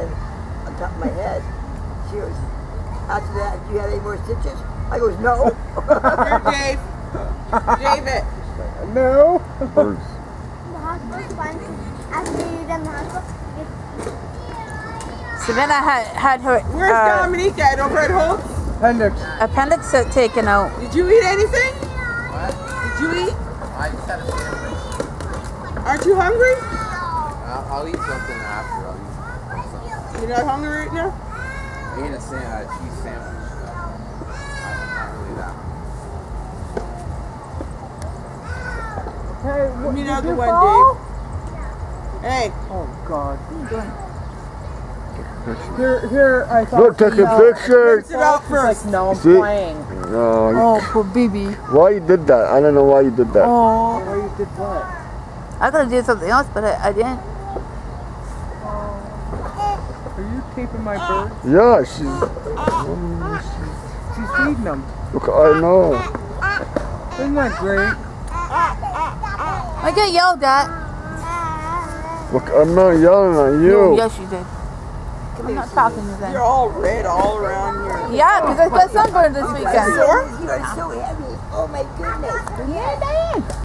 then on top of my head. She goes, after that, do you have any more stitches? I goes, no. Here, Dave. David. No. Birds. The hospital's fine. After you're done the hospital, Savannah had her Where's Dominique at? Over at Holt's? Appendix. appendix taken out. Did you eat anything? What? Did you eat? I just had a sandwich. Aren't you hungry? I'll eat something after. I'll eat something. You're not hungry right now? I ate a cheese sandwich. Not really that. Hey, Let me did know the you one, fall? Dave. Hey. Oh God. What are you doing? Here, I thought. Look, take a picture. Sit out She's like, first. no, I'm See? playing. No, Oh, poor baby. why you did that? I don't know why you did that. Oh, Oh, you did what? I could have did something else, but I didn't. Are you taping my bird? Yeah, She's feeding them. look, I know. Isn't that great? I get yelled at. Look, I'm not yelling at you. Yes, you did. I'm not talking to them. You're all red all around here. Yeah, because I got sunburned this weekend. Sore? You are so heavy. Oh my goodness. Yeah, Diane.